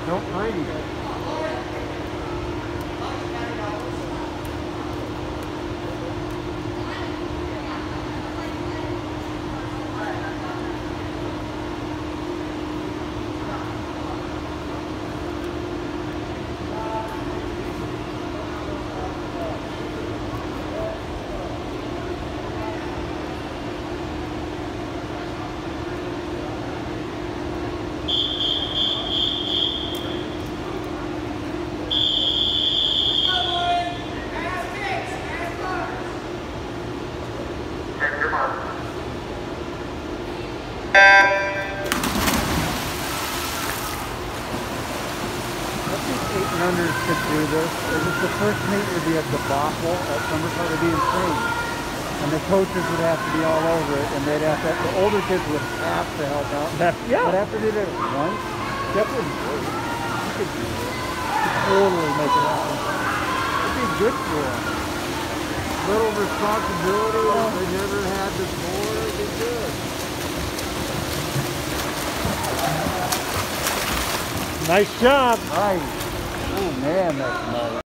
Don't breathe. Runners could do this. The first meet would be a debacle at Summerfest. It would be insane. And the coaches would have to be all over it, and they'd have to, the older kids would have to help out. Yeah. But after they did it once, that wouldn't work. You could do it. You could totally make it happen. It'd be good for them. Little responsibility, they never had before, it'd be good. Nice job. Nice. Oh man, that's nice.